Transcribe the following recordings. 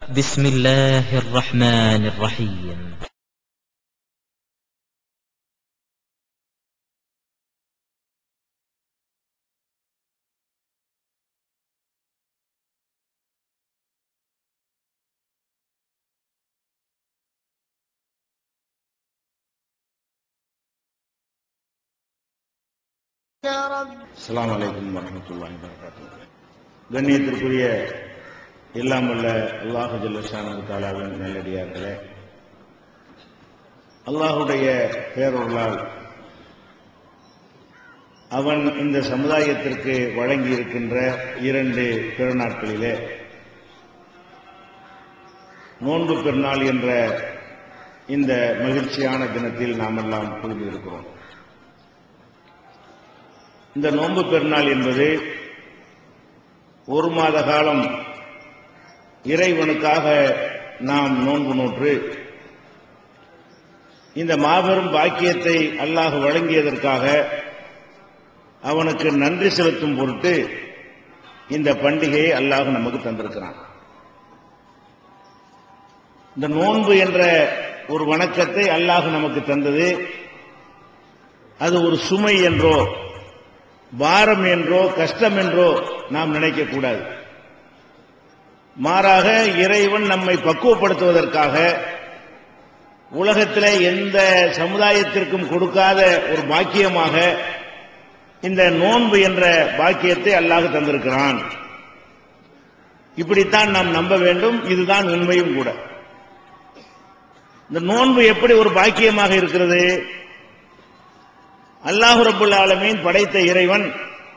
بسم الله الرحمن الرحيم. அஸ்ஸலாமு அலைக்கும் வரஹ்மத்துல்லாஹி வபரகாத்துஹு. கண்ணியத்திற்குரிய எல்லாம் வல்ல அல்லாஹு ஜல்ல ஷானஹு தஆலாவின் நல்லடியார்களே, அல்லாஹுடைய பேரருளால் அவன் இந்த சமுதாயத்திற்கு வழங்கி இருக்கின்ற 2 பெருநாட்களிலே நோன்பு பெருநாள் என்ற இந்த மகிழ்ச்சியான தினத்தில் நாம் எல்லாம் குழுமியிருக்கிறோம். இந்த நோன்பு பெருநாள் என்பது 1 மாத காலம் இறைவனுக்காக நாம் நோன்பு நோற்று இந்த மாபெரும் பாக்கியத்தை அல்லாஹ் வழங்கியதற்காக அவனுக்கு நன்றி செலுத்தும் பொருட்டு இந்த பண்டிகையை அல்லாஹ் நமக்கு தந்திருக்கிறான். இந்த நோன்பு என்ற ஒரு வணக்கத்தை அல்லாஹ் நமக்கு தந்தது அது ஒரு சுமை என்றோ பாரம் என்றோ கஷ்டம் என்றோ நாம் நினைக்கக்கூடாது. மாறாக இறைவன் நம்மை பக்குவப்படுத்துவதற்காக உலகத்திலே எந்த சமுதாயத்திற்கும் கொடுக்காத ஒரு பாக்கியமாக இந்த நோன்பு என்ற பாக்கியத்தை அல்லாஹ் தந்திருக்கிறான். இப்படித்தான் நாம் நம்ப வேண்டும். இதுதான் உண்மையும் கூட. இந்த நோன்பு எப்படி ஒரு பாக்கியமாக இருக்கிறது? அல்லாஹ் ரப்புல் ஆலமீன் படைத்த இறைவன்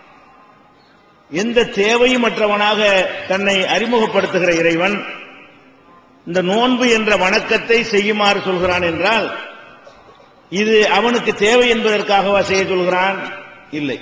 எந்த தேவையும் அற்றவனாக தன்னை அறிமுகப்படுத்துகிற இறைவன் இந்த நோன்பு என்ற வணக்கத்தை செய்யுமாறு சொல்கிறான் என்றால் இது அவனுக்கு தேவை என்பதற்காகவா செய்ய சொல்கிறான்? இல்லை.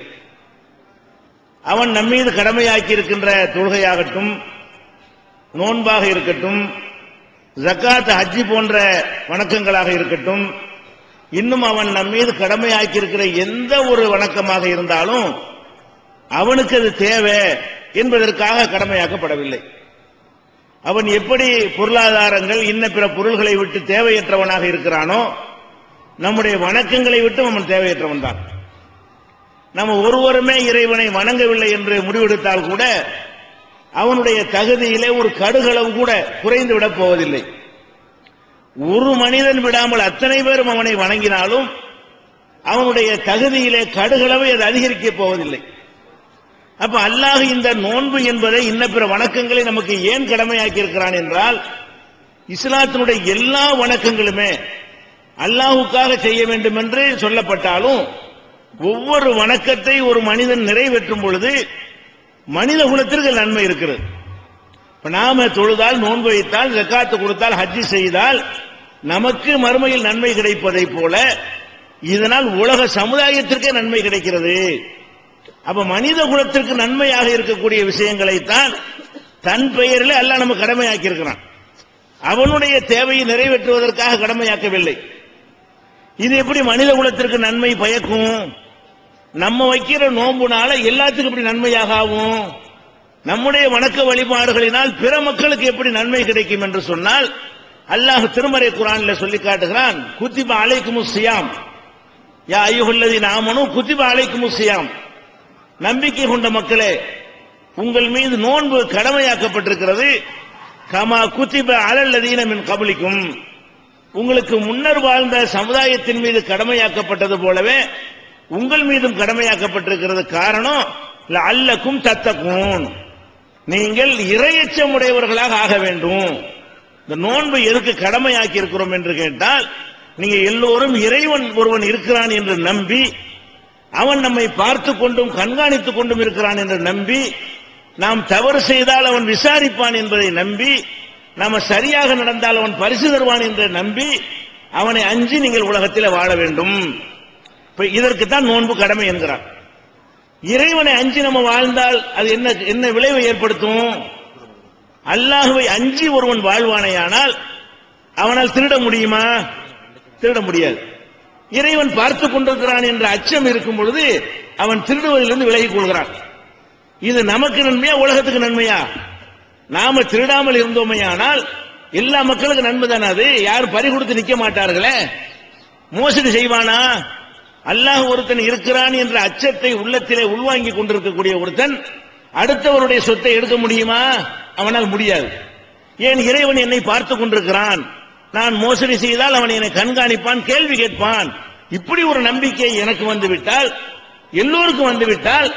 அவன் நம்மீது கடமையாக்கி இருக்கின்ற தொழுகையாகட்டும், நோன்பாக இருக்கட்டும், ஜக்காத், ஹஜ்ஜி போன்ற வணக்கங்களாக இருக்கட்டும், இன்னும் அவன் நம்மீது கடமையாக்கி இருக்கிற எந்த ஒரு வணக்கமாக இருந்தாலும் அவனுக்கு அது தேவை என்பதற்காக கடமையாக்கப்படவில்லை. அவன் எப்படி பொருளாதாரங்கள் இன்ன பிற பொருள்களை விட்டு தேவையற்றவனாக இருக்கிறானோ நம்முடைய வணக்கங்களை விட்டு அவன் தேவையற்றவன் தான். நம்ம ஒருவருமே இறைவனை வணங்கவில்லை என்று முடிவெடுத்தால் கூட அவனுடைய தகுதியிலே ஒரு கடுகளவு கூட குறைந்து விடப் போவதில்லை. ஒரு மனிதன் விடாமல் அத்தனை பேரும் அவனை வணங்கினாலும் அவனுடைய தகுதியிலே கடுகளவை அது அதிகரிக்கப் போவதில்லை. அப்ப அல்லாஹ் இந்த நோன்பு என்பதை இன்ன பிற வணக்கங்களை நமக்கு ஏன் கடமையாக்கி இருக்கிறான் என்றால் இஸ்லாத்தினுடைய எல்லா வணக்கங்களுமே அல்லாஹுக்காக செய்ய வேண்டும் என்று சொல்லப்பட்டாலும் ஒவ்வொரு வணக்கத்தை ஒரு மனிதன் நிறைவேற்றும் பொழுது மனித குலத்திற்கு நன்மை இருக்கிறது. நாம தொழுதால், நோன்பு வைத்தால், ஜக்காத்து கொடுத்தால், ஹஜ்ஜி செய்தால் நமக்கு மறுமையில் நன்மை கிடைப்பதை போல இதனால் உலக சமுதாயத்திற்கே நன்மை கிடைக்கிறது. அப்ப மனித குலத்திற்கு நன்மையாக இருக்கக்கூடிய விஷயங்களைத்தான் தன் பெயரில் அல்லாஹ் நம்ம கடமையாக்கி இருக்கிறான். அவனுடைய தேவையை நிறைவேற்றுவதற்காக கடமையாக்கவில்லை. இது எப்படி மனித குலத்திற்கு நன்மை பயக்கும்? நம்ம வைக்கிற நோன்புனால எல்லாத்துக்கும் எப்படி நன்மையாக ஆகும்? நம்முடைய வணக்க வழிபாடுகளினால் பிற மக்களுக்கு எப்படி நன்மை கிடைக்கும் என்று சொன்னால் அல்லாஹ் திருமறை குர்ஆனில் சொல்லி காட்டுகிறான். குத்திப அலைக்குமுஸ் ஸியாம் யா அய்யுஹல்லதீன ஆமனூ குத்திப அலைக்குமுஸ் ஸியாம். நம்பிக்கை கொண்ட மக்களே, உங்கள் மீது நோன்பு கடமையாக்கப்பட்டிருக்கிறது. கமா குத்திப அலல்லதீன மின் கப்லிக்கும், உங்களுக்கு முன்னர் வாழ்ந்த சமுதாயத்தின் மீது கடமையாக்கப்பட்டது போலவே உங்கள் மீதும் கடமையாக்கப்பட்டிருக்கிறது. காரணம் லஅல்லக்கும் தத்தகூன், நீங்கள் இறையச்சம் உடையவர்களாக ஆக வேண்டும். இந்த நோன்பு எதுக்கு கடமையாக்கி இருக்கிறோம் என்று கேட்டால் நீங்க எல்லோரும் இறைவன் ஒருவன் இருக்கிறான் என்று நம்பி, அவன் நம்மை பார்த்து கொண்டும் கண்காணித்துக் கொண்டும் இருக்கிறான் என்று நம்பி, நாம் தவறு செய்தால் அவன் விசாரிப்பான் என்பதை நம்பி, நாம சரியாக நடந்தால் அவன் பரிசு தருவான் என்று நம்பி அவனை அஞ்சி நீங்கள் உலகத்தில் வாழ வேண்டும். இதற்குத்தான் நோன்பு கடமை என்கிறான். இறைவனை அஞ்சி நம்ம வாழ்ந்தால் அது என்ன விளைவை ஏற்படுத்தும்? அல்லாஹ்வை அஞ்சி ஒருவன் வாழ்வானையானால் அவனால் திருட முடியுமா? திருட முடியாது. இறைவன் பார்த்துக் கொண்டிருக்கிறான் என்ற அச்சம் இருக்கும் பொழுது அவன் திருடுவதிலிருந்து விலகிக் கொள்கிறான். இது நமக்கு நன்மையா, உலகத்துக்கு நன்மையா? நாம திருடாமல் இருந்தோமையானால் எல்லா மக்களுக்கும் நன்மை தானே. அது யாரும் பறி கொடுத்து நிக்க மாட்டார்களே. மோசடி செய்வானா? அல்லாஹ் ஒருத்தன் இருக்கிறான் என்ற அச்சத்தை உள்ளத்திலே உள்வாங்கி கொண்டிருக்கக்கூடிய ஒருத்தன் அடுத்தவருடைய சொத்தை எடுக்க முடியுமா? அவனால் முடியாது. ஏன்? இறைவன் என்னை பார்த்து கொண்டிருக்கிறான். நான் மோசடி செய்தால் அவன் என்னை கண்காணிப்பான், கேள்வி கேட்பான். இப்படி ஒரு நம்பிக்கை எனக்கு வந்துவிட்டால், எல்லோருக்கும் வந்துவிட்டால்,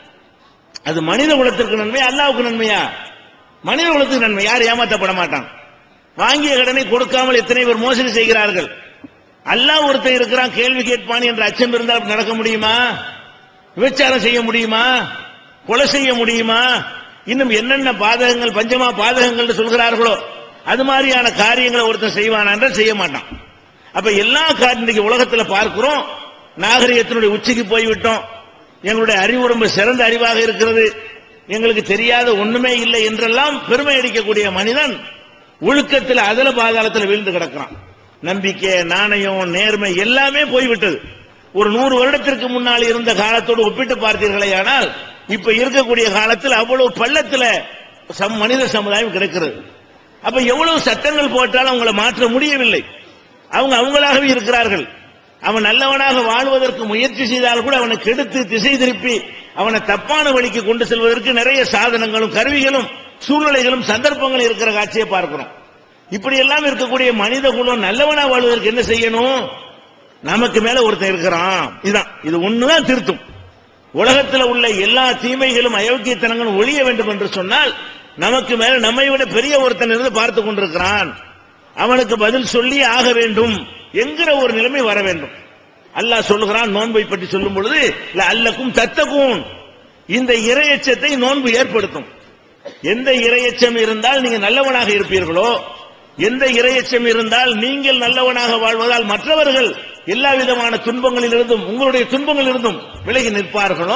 அது மனித குலத்திற்கு நன்மை, அல்லாஹ்வுக்கு நன்மையா? மனித குலத்துக்கு நன்மை. யார் ஏமாற்றப்பட மாட்டான். வாங்கிய கடனை கொடுக்காமல் எத்தனை பேர் மோசடி செய்கிறார்கள். அல்லாஹ் ஒருத்தன் இருக்கிறான், கேள்வி கேட்பான் என்ற அச்சம் இருந்தால் நடக்க முடியுமா? விபச்சாரம் செய்ய முடியுமா? கொலை செய்ய முடியுமா? இன்னும் என்னென்ன பாதகங்கள், பஞ்சமா பாதகங்கள் சொல்கிறார்களோ அது மாதிரியான காரியங்களை ஒருத்தன் செய்வான் என்றால் செய்ய மாட்டான். அப்ப எல்லா காரியம் உலகத்தில் பார்க்கிறோம். நாகரிகத்தினுடைய உச்சிக்கு போய்விட்டோம். எங்களுடைய அறிவு ரொம்ப சிறந்த அறிவாக இருக்கிறது, எங்களுக்கு தெரியாத ஒண்ணுமே இல்லை என்றெல்லாம் பெருமை அடிக்கக்கூடிய மனிதன் ஒழுக்கத்தில் அதல பாதாளத்தில் வீழ்ந்து கிடக்கிறான். நம்பிக்கை, நாணயம், நேர்மை எல்லாமே போய்விட்டது. ஒரு 100 வருடத்திற்கு முன்னால் இருந்த காலத்தோடு ஒப்பிட்டு பார்த்தீர்களே ஆனால் இப்ப இருக்கக்கூடிய காலத்தில் அவ்வளவு பள்ளத்தில் மனித சமுதாயம் கிடைக்கிறது. அப்ப எவ்வளவு சட்டங்கள் போட்டாலும் அவங்களை மாற்ற முடியவில்லை. அவங்க அவங்களாகவே இருக்கிறார்கள். அவன் நல்லவனாக வாழ்வதற்கு முயற்சி செய்தால் கூட அவனை கெடுத்து திசை திருப்பி அவனை தப்பான வழிக்கு கொண்டு செல்வதற்கு நிறைய சாதனங்களும் கருவிகளும் சூழ்நிலைகளும் சந்தர்ப்பங்களும் இருக்கிற காட்சியை பார்க்கிறோம். இப்படி எல்லாம் இருக்கக்கூடிய மனித குலம் நல்லவனா வாழ்வதற்கு என்ன செய்யணும்? நமக்கு மேல ஒருத்தன் இருக்கிறான். இதுதான், இது ஒண்ணுதான் திருத்தும். உலகத்தில் உள்ள எல்லா தீமைகளும் அயோக்கியத்தனங்களும் ஒழிய வேண்டும் என்று சொன்னால் நமக்கு மேல நம்மை விட பெரிய ஒருத்தன் இருந்து பார்த்து கொண்டிருக்கிறான், அவனுக்கு பதில் சொல்லி ஆக வேண்டும் என்கிற ஒரு நிலைமை வர வேண்டும். அல்லாஹ் சொல்லுகிறான் நோன்பை பற்றி சொல்லும் பொழுது, அல்லக்கும் தத்தகும், இந்த இறையச்சத்தை நோன்பு ஏற்படுத்தும். எந்த இறையச்சம் இருந்தால் நீங்க நல்லவனாக இருப்பீர்களோ, எந்த இறையச்சம் இருந்தால் நீங்கள் நல்லவனாக வாழ்வதால் மற்றவர்கள் எல்லா விதமான துன்பங்களிலிருந்தும் உங்களுடைய துன்பங்களிலிருந்தும் விலகி நிற்பார்களோ,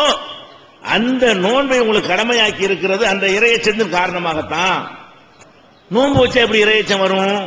அந்த நோன்பை உங்களுக்கு கடமையாக்கி இருக்கிறது அந்த இறையச்சத்தின் காரணமாகத்தான். நோன்பு வச்சா எப்படி இறையச்சம் வரும்?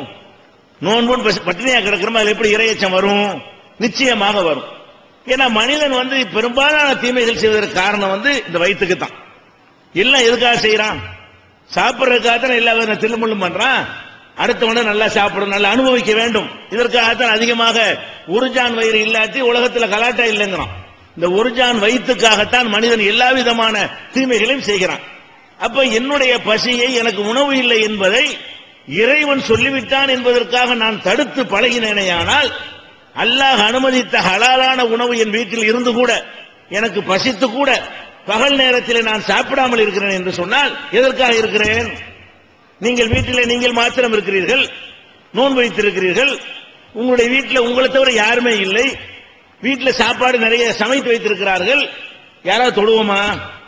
நோன்பு பட்டினியா கிடக்கிறோம், அதுல எப்படி இறையச்சம் வரும்? நிச்சயமாக வரும். ஏன்னா மனிதன் பெரும்பாலான தீமைகள் செய்வதற்கு காரணம் இந்த வயிற்றுக்கு தான். எல்லாம் எதுக்காக செய்யறான்? சாப்பிட்றதுக்காகத்தான் எல்லா வித தில்லுமுள்ளும் பண்றான். அடுத்தவன நல்லா சாப்பிடும், நல்லா அனுபவிக்க வேண்டும். இதற்காகத்தான் அதிகமாக உருஜான் வயிறு இல்லாட்டி உலகத்தில் கலாட்டா இல்லைங்கிறான். இந்த உருஜான் வயிற்றுக்காகத்தான் மனிதன் எல்லா விதமான தீமைகளையும் செய்கிறான். அப்ப என்னுடைய பசியை, எனக்கு உணவு இல்லை என்பதை இறைவன் சொல்லிவிட்டான் என்பதற்காக நான் தடுத்து பழகினேனையானால், அல்லாஹ் அனுமதித்த ஹலாலான உணவு என் வீட்டில் இருந்து கூட எனக்கு பசித்து கூட பகல் நேரத்தில் நான் சாப்பிடாமல் இருக்கிறேன் என்று சொன்னால் எதற்காக இருக்கிறேன்? நீங்கள் வீட்டில் நீங்கள் மாத்திரம் இருக்கிறீர்கள், நோன்பு வைத்திருக்கிறீர்கள், உங்களுடைய வீட்டில் உங்களை தவிர யாருமே இல்லை, வீட்டில் சாப்பாடு நிறைய சமைத்து வைத்திருக்கிறார்கள். யாராவது தொடுவோமா?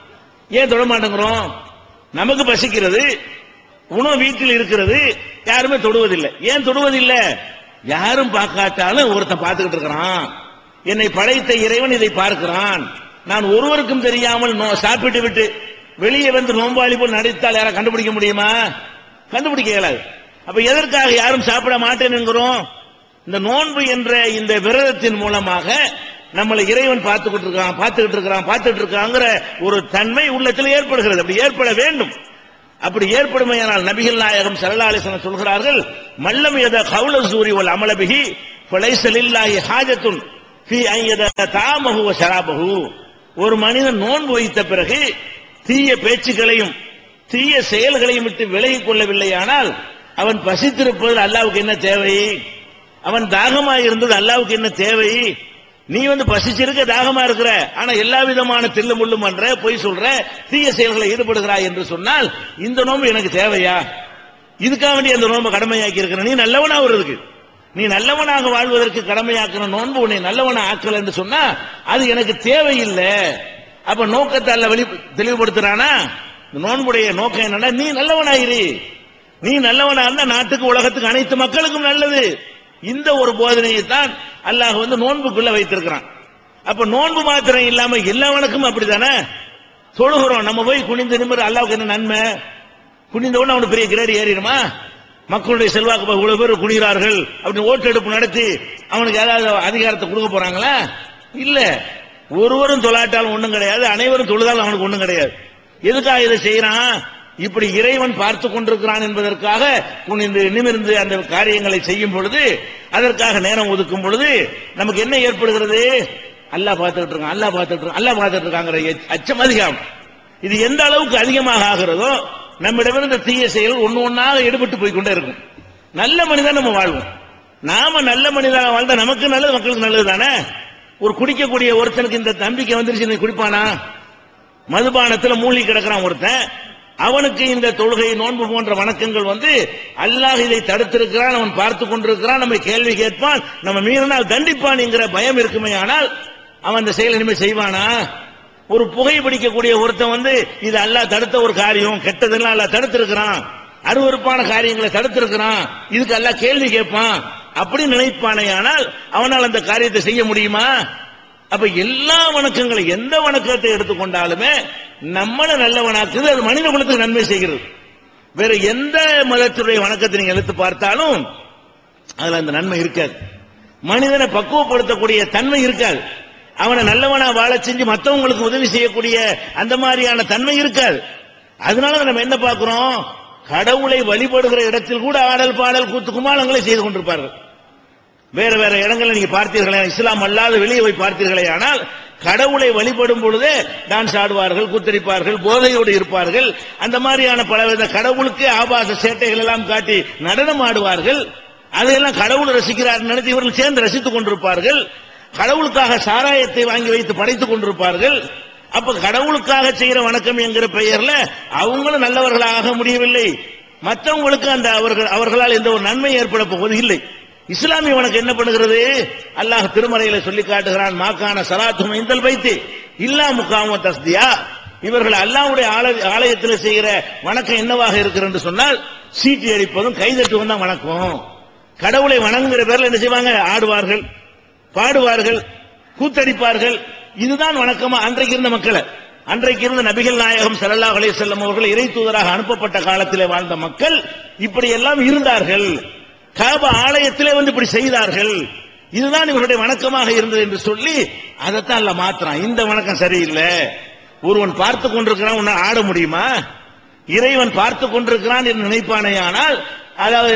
ஏன் தொட மாட்டேங்கிறோம்? நமக்கு பசிக்கிறது, உணவு வீட்டில் இருக்கிறது, யாருமே தொடுவதில்லை. ஏன் தொடுவதில்லை? யாரும் பார்க்காட்டாலும் ஒருத்தன் பார்த்துக்கிட்டு இருக்கிறான். என்னை படைத்த இறைவன் இதை பார்க்கிறான். நான் ஒருவருக்கும் தெரியாமல் சாப்பிட்டு விட்டு வெளியே நோம்பாளி போல் நடித்தால் யாரை கண்டுபிடிக்க முடியுமா? கண்டுபிடிக்க இயலாது. அப்ப எதற்காக யாரும் சாப்பிட மாட்டேன் என்கிறோம்? இந்த நோன்பு என்ற இந்த விரதத்தின் மூலமாக நம்மளை இறைவன் பார்த்துக்கிட்டு இருக்காங்கிற ஒரு தன்மை உள்ளத்தில் ஏற்படுகிறது. அப்படி ஏற்பட வேண்டும். அப்படி ஏற்படுமையானால் நபிகள் நாயகம் ஸல்லல்லாஹு அலைஹி வஸல்லம் சொல்கிறார்கள், மல்லம் யத கௌல ஸூரி வல் அமல பிஹி ஃபலைஸ லில்லாஹி ஹாஜத்துன் ஃபீ அன் யத தஆமஹு வ ஷராபஹு. ஒரு மனிதன் நோன்பு வைத்த பிறகு தீய பேச்சுக்களையும் தீய செயல்களையும் விட்டு விலகிக் கொள்ளவில்லையானால் அவன் பசித்திருப்பதில் அல்லாஹ்வுக்கு என்ன தேவை? அவன் தாகமாக இருந்தது அல்லாஹ்வுக்கு என்ன தேவை? நீ பசிச்சிருக்க, தாகமா இருக்கிற, ஆனா எல்லா விதமான தில்லு முள்ளும் பண்ற, பொய் சொல்ற, தீய செயல்களை ஈடுபடுகிறாய் என்று சொன்னால் இந்த நோன்பு எனக்கு தேவையா? இதுக்காக வேண்டிய அந்த நோன்பு கடமையாக்கி இருக்கிற நீ நல்லவனா வருவதற்கு, நீ நல்லவனாக வாழ்வதற்கு கடமையாக்குற நோன்பு உன்னை நல்லவனா ஆக்கல என்று சொன்னா அது எனக்கு தேவையில்லை. அப்ப நோக்கத்தை அல்ல தெளிவுபடுத்துறானா? நோன்புடைய நோக்கம் என்னன்னா, நீ நல்லவனாயிரு. நீ நல்லவனா இருந்தா நாட்டுக்கு உலகத்துக்கு அனைத்து மக்களுக்கும் நல்லது. இந்த ஒரு போதனையை தான் அல்லாஹ் நோன்புக்குள்ள வைத்திருக்கிறான். அப்ப நோன்பு மாத்திரம் இல்லாம எல்லாவனுக்கும் அப்படித்தானே தொழுகிறோம். நம்ம போய் குனிந்து நிமிர அல்லாஹ்வுக்கு என்ன நன்மை? குனிந்த உடனே அவனுக்கு பெரிய கிரேடு ஏறிடுமா? மக்களுடைய செல்வாக்கு இவ்வளவு பேர் குனிகிறார்கள் அப்படின்னு ஓட்டெடுப்பு நடத்தி அவனுக்கு ஏதாவது அதிகாரத்தை கொடுக்க போறாங்களா? இல்ல. ஒருவரும் தொழாட்டாலும் ஒண்ணும் கிடையாது, அனைவரும் தொழுதாலும் அவனுக்கு ஒண்ணும் கிடையாது. எதுக்காக இதை செய்யறான்? இப்படி இறைவன் பார்த்து கொண்டிருக்கிறான் என்பதற்காக குனிந்து நிமிர்ந்து அந்த காரியங்களை செய்யும் பொழுது, அதற்காக நேரம் ஒதுக்கும் பொழுது நமக்கு என்ன ஏற்படுகிறது? அல்லாஹ் பார்த்துட்டு இருக்கான், அல்லாஹ் பார்த்துட்டு இருக்கான், அல்லாஹ் பார்த்துட்டு இருக்காங்கிற அச்சம் அதிகம். இது எந்த அளவுக்கு அதிகமாக ஆகிறதோ நம்மிடமிருந்து தீய செயல் ஒன்னு ஒன்னாக எடுபட்டு போய்கொண்டே இருக்கும். நல்ல மனிதன் நம்ம வாழ்வோம். நாம நல்ல மனிதனாக வாழ்ந்தா நமக்கு நல்லது, மக்களுக்கு நல்லது தானே. ஒரு குடிக்கக்கூடிய ஒருத்தனுக்கு இந்த நம்பிக்கை வந்துருச்சு, குடிப்பானா? மதுபானத்தில் மூழ்கி கிடக்கிறான் ஒருத்தன், அவனுக்கு இந்த தொழுகை நோன்பு போன்ற வணக்கங்கள் அல்லாஹ் இதை தடுத்திருக்கிறான், அவன் பார்த்து கொண்டிருக்கிறான், நம்ம கேள்வி கேட்பான், நம்ம மீறினால் தண்டிப்பான் என்கிற பயம் இருக்குமே. ஆனால் அவன் அந்த செயல் இனிமேல் செய்வானா? ஒரு புகை பிடிக்கக்கூடிய ஒருத்தன் இது அல்லாஹ் தடுத்த ஒரு காரியம், கெட்டதெல்லாம் அல்லாஹ் தடுத்திருக்கிறான், அருவருப்பான காரியங்களை தடுத்திருக்கிறான், இதுக்கு அல்லாஹ் கேள்வி கேட்பான் அப்படி நினைப்பானே. ஆனால் அவனால் அந்த காரியத்தை செய்ய முடியுமா? அப்ப எல்லா வணக்கங்களும் எந்த வணக்கத்தை எடுத்துக்கொண்டாலுமே நம்மள நல்லவனாக்குது, அது மனித குலத்துக்கு நன்மை செய்கிறது. வேற எந்த மதத்துடைய வணக்கத்தை நீங்க எடுத்து பார்த்தாலும் அதுல அந்த நன்மை இருக்காது. மனிதனை பக்குவப்படுத்தக்கூடிய தன்மை இருக்காது. அவனை நல்லவனா வாழ செஞ்சு மற்றவங்களுக்கு உதவி செய்யக்கூடிய அந்த மாதிரியான தன்மை இருக்காது. அதனால நம்ம என்ன பார்க்கிறோம்? கடவுளை வழிபடுகிற இடத்தில் கூட ஆடல் பாடல் கூத்து குமாலங்களை செய்து கொண்டிருப்பார்கள். வேற வேற இடங்களை நீங்க பார்த்தீர்களே, இஸ்லாம் அல்லாத வெளியே போய் பார்த்தீர்களே, ஆனால் கடவுளை வழிபடும் பொழுதே டான்ஸ் ஆடுவார்கள், கூத்தடிப்பார்கள், போதையோடு இருப்பார்கள். அந்த மாதிரியான பலவித கடவுளுக்கு ஆபாச சேட்டைகள் எல்லாம் காட்டி நடனம் ஆடுவார்கள். அதையெல்லாம் கடவுள் ரசிக்கிறார் நினைத்து இவர்கள் சேர்ந்து ரசித்துக் கொண்டிருப்பார்கள். கடவுளுக்காக சாராயத்தை வாங்கி வைத்து படைத்துக் கொண்டிருப்பார்கள். அப்ப கடவுளுக்காக செய்கிற வணக்கம் என்கிற பெயர்ல அவங்களும் நல்லவர்களாக முடியவில்லை, மற்றவங்களுக்கு அந்த அவர்களால் எந்த ஒரு நன்மை ஏற்பட போவது இல்லை. இஸ்லாமிய வணக்கம் என்ன பண்ணுகிறது? அல்லாஹ் திருமறையில சொல்லி காட்டுகிறான், மாக்கான சலாத்தும் இந்தல் வைத்து இல்லா முகாம தஸ்தியா. இவர்கள் அல்லாஹ்வுடைய ஆலயத்தில் செய்கிற வணக்கம் என்னவாக இருக்கிறது என்று சொன்னால் சீட்டி அடிப்பதும் கைதட்டுவதும் தான் வணக்கம். கடவுளை வணங்குகிற பேர்ல என்ன செய்வாங்க? ஆடுவார்கள், பாடுவார்கள், கூத்தடிப்பார்கள். இதுதான் வணக்கமா? அன்றைக்கு இருந்த மக்களை, அன்றைக்கு இருந்த நபிகள் நாயகம் ஸல்லல்லாஹு அலைஹி வஸல்லம் அவர்கள் இறை தூதராக அனுப்பப்பட்ட காலத்திலே வாழ்ந்த மக்கள் இப்படி எல்லாம் இருந்தார்கள். காபா ஆலயத்திலே இப்படி செய்தார்கள். இதுதான் இவருடைய வணக்கமாக இருந்தது என்று சொல்லி அதைத்தான் அல்லாஹ் மாத்துறான். இந்த வணக்கம் சரியில்லை. ஒருவன் பார்த்து கொண்டிருக்கிறான், உன்னை ஆட முடியுமா? இறைவன் பார்த்து கொண்டிருக்கிறான் என்று நினைப்பானே. ஆனால் அதாவது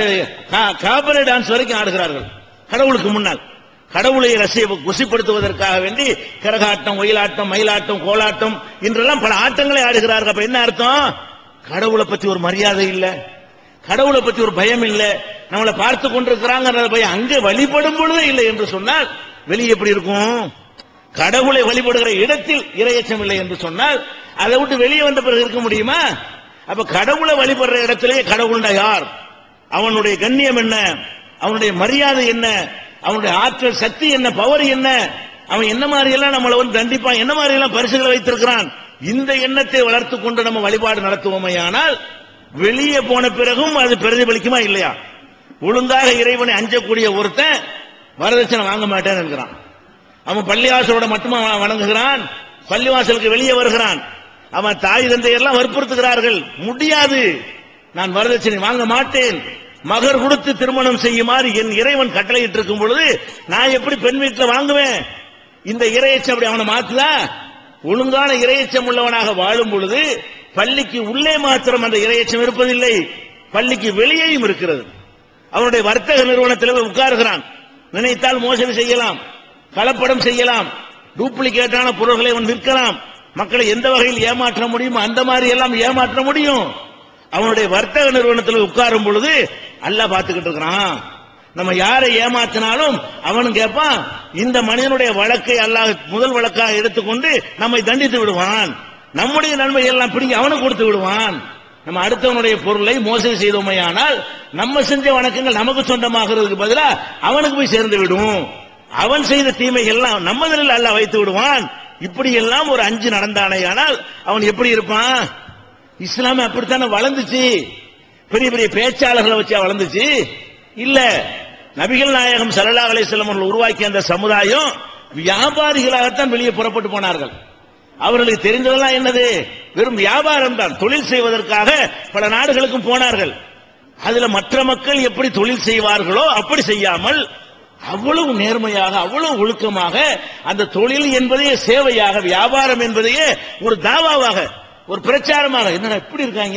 காபரே டான்ஸ் வரைக்கும் ஆடுகிறார்கள் கடவுளுக்கு முன்னால். கடவுளை குசிப்படுத்துவதற்காக வேண்டி கரகாட்டம், ஒயிலாட்டம், மயிலாட்டம், கோலாட்டம் என்றெல்லாம் பல ஆட்டங்களை ஆடுகிறார்கள். அப்ப என்ன அர்த்தம்? கடவுளை பத்தி ஒரு மரியாதை இல்லை, கடவுளை பத்தி ஒரு பயம் இல்லை, நம்மளை பார்த்து கொண்டிருக்கிறாங்க பயம் அங்கே வழிபடும் பொழுதே இல்லை என்று சொன்னால் வெளியே எப்படி இருக்கும்? கடவுளை வழிபடுகிற இடத்தில் இறையச்சம் இல்லை என்று சொன்னால் அதை விட்டு வெளியே வந்த பிறகு இருக்க முடியுமா? அப்ப கடவுளை வழிபடுற இடத்திலே கடவுள்டா யார், அவனுடைய கண்ணியம் என்ன, அவனுடைய மரியாதை என்ன, அவனுடைய ஆற்றல் சக்தி என்ன, பவர் என்ன, அவன் என்ன மாதிரி எல்லாம் நம்மளை தண்டிப்பான், என்ன மாதிரி எல்லாம் பரிசுகளை வைத்திருக்கிறான், இந்த எண்ணத்தை வளர்த்து கொண்டு நம்ம வழிபாடு நடத்துவோமையானால் வெளியே போன பிறகும் அது பிரதிபலிக்குமா இல்லையா? ஒழுங்காக இறைவனை அஞ்சக்கூடிய ஒருத்தன் வரதட்சணை வாங்க மாட்டேன்னு இருக்கிறான். அவன் பள்ளிவாசலோட மட்டுமா வணங்குகிறான், பள்ளிவாசலுக்கு வெளியே வருகிறான். அவன் தாய் தந்தையெல்லாம் வற்புறுத்துகிறார்கள், முடியாது, நான் வரதட்சணை வாங்க மாட்டேன், மகர் கொடுத்து திருமணம் செய்யுமாறு என் இறைவன் கட்டளையிட்டு இருக்கும் பொழுது நான் எப்படி பெண் வீட்டில் வாங்குவேன்? இந்த இறையச்சம் அப்படி அவனை மாத்துதா? ஒழுங்கான இறையச்சம் உள்ளவனாக வாழும் பொழுது பள்ளிக்கு உள்ளே மாத்திரம் அந்த இறையச்சம் இருப்பதில்லை, பள்ளிக்கு வெளியேயும் இருக்கிறது. அவனுடைய வர்த்தக நிறுவனத்தில் உட்காருகிறான், நினைத்தால் மோசடி செய்யலாம், கலப்படம் செய்யலாம், டூப்ளிகேட்டான பொருள்களை அவன் விற்கலாம், மக்களை எந்த வகையில் ஏமாற்ற முடியுமோ அந்த மாதிரி எல்லாம் ஏமாற்ற முடியும். அவனுடைய வர்த்தக நிறுவனத்தில் உட்காரும் பொழுது அல்லாஹ் பார்த்துக்கிட்டு இருக்கிறான். நம்ம யாரை ஏமாற்றினாலும் அவனும் கேட்பான், இந்த மனிதனுடைய வழக்கை அல்லாஹ் முதல் வழக்காக எடுத்துக்கொண்டு நம்மை தண்டித்து விடுவான், நம்முடைய நன்மை எல்லாம் பிடிங்கி அவனுக்கு கொடுத்து விடுவான். நம்ம அடுத்தவனுடைய பொருளை மோசடி செய்தோமையானால் நம்ம செஞ்ச வணக்கங்கள் நமக்கு சொந்தமாகிறதுக்கு பதிலா அவனுக்கு போய் சேர்ந்து விடும், அவன் செய்த தீமைகள் எல்லாம் நம்மதில் அல்லாஹ் வைத்து விடுவான். இப்படி எல்லாம் ஒரு அஞ்சு நடந்தானே, ஆனால் அவன் எப்படி இருப்பான்? இஸ்லாமே அப்படித்தானே வளர்ந்துச்சு, பெரிய பெரிய பேச்சாளர்களை வச்சு வளர்ந்துச்சு இல்ல. நபிகள் நாயகம் ஸல்லல்லாஹு அலைஹி வஸல்லம் அவர்கள் உருவாக்கிய அந்த சமுதாயம் வியாபாரிகளாகத்தான் வெளியே புறப்பட்டு போனார்கள். அவர்களுக்கு தெரிந்ததெல்லாம் என்னது? வெறும் வியாபாரம் தான். தொழில் செய்வதற்காக பல நாடுகளுக்கும் போனார்கள். அதுல மற்ற மக்கள் எப்படி தொழில் செய்வார்களோ அப்படி செய்யாமல் அவ்வளவு நேர்மையாக, அவ்வளவு ஒழுக்கமாக அந்த தொழில் என்பதையே சேவையாக, வியாபாரம் என்பதையே ஒரு தாவாவாக, ஒரு பிரச்சாரமாக, என்னடா இப்படி இருக்காங்க,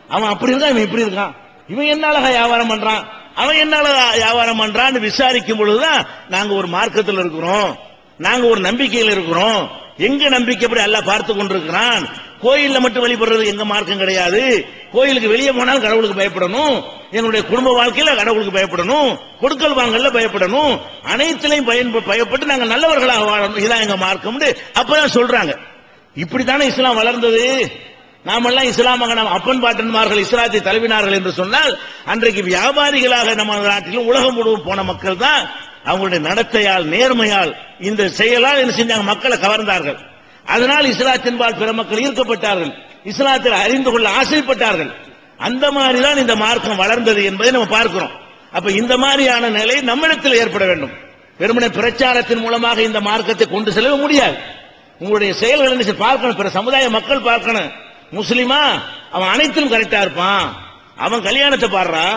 அவன் அப்படி இருக்கான், இவன் இப்படி இருக்கான், இவன் என்ன அழகா வியாபாரம் பண்றான், அவன் என்ன அழகா வியாபாரம் பண்றான்னு விசாரிக்கும் பொழுதுதான் நாங்க ஒரு மார்க்கத்தில் இருக்கிறோம், நாங்க ஒரு நம்பிக்கையில் இருக்கிறோம். எங்க நம்பிக்கைப்படி அல்லாஹ் பார்த்து கொண்டிருக்கிறான். கோயில்ல மட்டும் வழிபடுறது எங்க மார்க்கம் கிடையாது. கோயிலுக்கு வெளியே போனால் கடவுளுக்கு பயப்படணும், என்னுடைய குடும்ப வாழ்க்கையில கடவுளுக்கு பயப்படணும், கொடுக்கல் வாங்கல பயப்படணும், அனைத்திலையும் பயப்பட்டு நாங்க நல்லவர்களாக வாழணும், இதான் எங்க மார்க்கம். அப்பதான் சொல்றாங்க. இப்படித்தானே இஸ்லாம் வளர்ந்தது. நாமெல்லாம் இஸ்லாமாக நாம் அப்பன் பாட்டன்மார்கள் இஸ்லாத்தை தழுவினார்கள் என்று சொன்னால், அன்றைக்கு வியாபாரிகளாக நம்ம நாட்டிலும் உலகம் முழுவதும் போன மக்கள் தான் அவங்களுடைய நடத்தையால் நேர்மையால் இந்த செயலால் என்ன செஞ்சாங்க, மக்களை கவர்ந்தார்கள். அதனால் இஸ்லாத்தின்பால் பிற மக்கள் ஈர்க்கப்பட்டார்கள், இஸ்லாத்தில் அறிந்து கொள்ள ஆசைப்பட்டார்கள். அந்த மாதிரிதான் இந்த மார்க்கம் வளர்ந்தது என்பதை நம்ம பார்க்கிறோம். அப்ப இந்த மாதிரியான நிலை நம்மிடத்தில் ஏற்பட வேண்டும். வெறுமனே பிரச்சாரத்தின் மூலமாக இந்த மார்க்கத்தை கொண்டு செல்ல முடியாது. உங்களுடைய செயல்கள் என்ன பார்க்கணும், பிற சமுதாய மக்கள் பார்க்கணும். முஸ்லிமா அவன் அனைத்திலும் கரெக்டா இருப்பான், அவன் கல்யாணத்தை பாடுறா,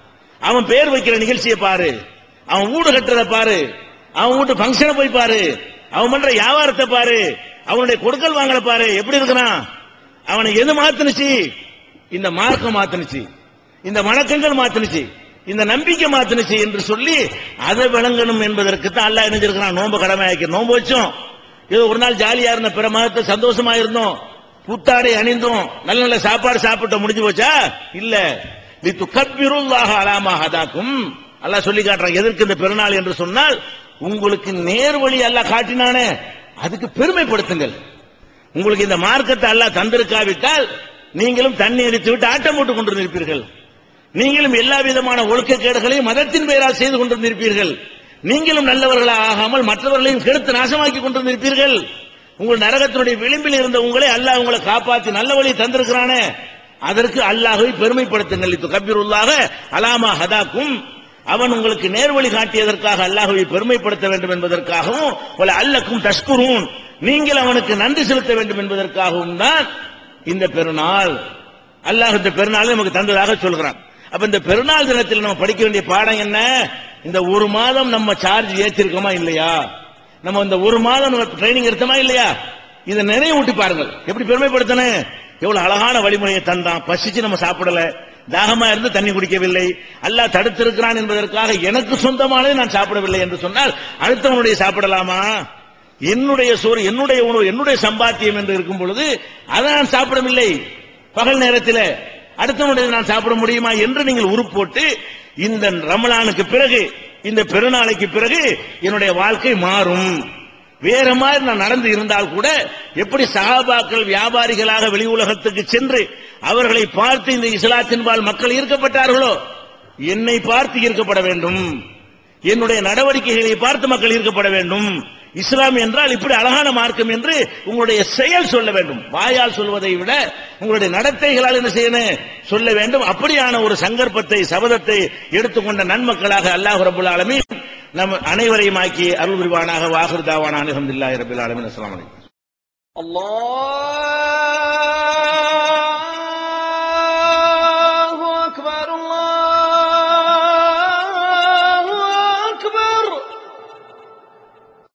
அவன் பேர் வைக்கிற நிகழ்ச்சியை பாரு, அவன் வீடு கட்டுறத பாரு, அவன் வீட்டு பங்கனை போய் பாரு, அவன் பண்ற வியாபாரத்தை பாரு, அவனுடைய கொடுக்கல் வாங்கல பாரு, எப்படி இருக்கிறான், அவனை எது மாத்துனுச்சு, இந்த மார்க்கம் மாத்துனுச்சு, இந்த வணக்கங்கள் மாத்துனுச்சு, இந்த நம்பிக்கை மாத்துனுச்சு என்று சொல்லி அதை விளங்கணும் என்பதற்கு தான் அல்லாஹ் நினைச்சிருக்கிறான். நோன்பு கடமையாக்கி நோன்பு வச்சோம், ஏதோ ஒரு நாள் ஜாலியா இருந்த, பிற மதத்தை சந்தோஷமா இருந்தோம், புத்தாடை அணிந்தோம், நல்ல நல்ல சாப்பாடு சாப்பிட்ட, முடிஞ்சு போச்சா? இல்ல, லிதுகப்பிருல்லாஹ அலா மா ஹதாக்கும். அல்லாஹ் சொல்லி காட்டுறான். எதற்கு இந்த பெருநாள் என்று சொன்னால், உங்களுக்கு நேர்வழி அல்லாஹ் காட்டினானே அதுக்கு பெருமைப்படுத்துங்கள். உங்களுக்கு இந்த மார்க்கத்தை அல்லாஹ் தந்திருக்காவிட்டால் நீங்களும் தண்ணி அடித்து விட்டு ஆட்டம் போட்டுக் கொண்டிருந்திருப்பீர்கள், நீங்களும் எல்லா விதமான ஒழுக்கக்கேடுகளையும் மதத்தின் பெயரால் செய்து கொண்டிருந்திருப்பீர்கள், நீங்களும் நல்லவர்களாக ஆகாமல் மற்றவர்களையும் கெடுத்து நாசமாக்கி கொண்டிருந்திருப்பீர்கள். உங்கள் நரகத்தினுடைய விளிம்பில் இருந்த உங்களை அல்லாஹ் உங்களை காப்பாற்றி நல்ல வழி தந்திருக்கிறானே, அதற்கு அல்லாஹ்வை பெருமைப்படுத்துங்கள். லிதுகப்பிருல்லாஹ அலா மா ஹதாக்கும். அவன் உங்களுக்கு நேர்வழி காட்டியதற்காக அல்லாஹ்வை பெருமைப்படுத்த வேண்டும் என்பதற்காகவும், அல்லக்கும் தஷ்குரூன், நீங்கள் அவனுக்கு நன்றி செலுத்த வேண்டும் என்பதற்காகவும் தான் இந்த பெருநாள். அல்லாஹ் இந்த பெருநாளை நமக்கு தந்ததாக சொல்கிறான். அப்ப இந்த பெருநாள் தினத்தில் நம்ம படிக்க வேண்டிய பாடம் என்ன? இந்த ஒரு மாதம் நம்ம சார்ஜ் ஏற்றிருக்கோமா இல்லையா, நம்ம இந்த ஒரு மாதம் ட்ரைனிங் எடுத்தோமா இல்லையா, இதை நினைவூட்டி பாருங்கள். எப்படி பெருமைப்படுத்தணும், எவ்வளவு அழகான வழிமுறையை தந்தான். பசிச்சு நம்ம சாப்பிடல, தாகமா இருந்து தண்ணி குடிக்கவில்லை, அல்லாஹ் தடுத்திருக்கிறான் என்பதற்காக எனக்கு சொந்தமானதை நான் சாப்பிடவில்லை என்று சொன்னால் அடுத்தவனுடைய சாப்பிடலாமா? என்னுடைய சோறு, என்னுடைய உணவு, என்னுடைய சம்பாத்தியம் என்று இருக்கும் பொழுது அதை நான் சாப்பிடவில்லை, பகல் நேரத்தில் அடுத்தவனுடைய நான் சாப்பிட முடியுமா என்று நீங்கள் உருப்போட்டு, இந்த ரமலானுக்கு பிறகு, இந்த பெருநாளைக்கு பிறகு என்னுடைய வாழ்க்கை மாறும், வேற மாதிரி நான் நடந்து இருந்தால் கூட, எப்படி சஹாபாக்கள் வியாபாரிகளாக வெளி உலகத்துக்கு சென்று அவர்களை பார்த்து இந்த இஸ்லாத்தின்பால் மக்கள் ஈர்க்கப்பட்டார்களோ, என்னை பார்த்து ஈர்க்கப்பட வேண்டும், என்னுடைய நடவடிக்கைகளை பார்த்து மக்கள் ஈர்க்கப்பட வேண்டும். இஸ்லாம் என்றால் இப்படி அழகான மார்க்கம் என்று உங்களுடைய செயல் சொல்ல வேண்டும். வாயால் சொல்வதை விட உங்களுடைய நடத்தைகளால் என்ன செய்யணும், சொல்ல வேண்டும். அப்படியான ஒரு சங்கற்பத்தை, சபதத்தை எடுத்துக்கொண்ட நன்மக்களாக அல்லாஹ் ரப்பல் ஆலமீன் நம் அனைவரையும் ஆக்கி அருள் புரிவானாக. வாஹிர் தாவானா அல்ஹம்துலில்லாஹி ரப்பில் ஆலமீன். அஸ்ஸலாமு அலைக்கும். அல்லாஹ்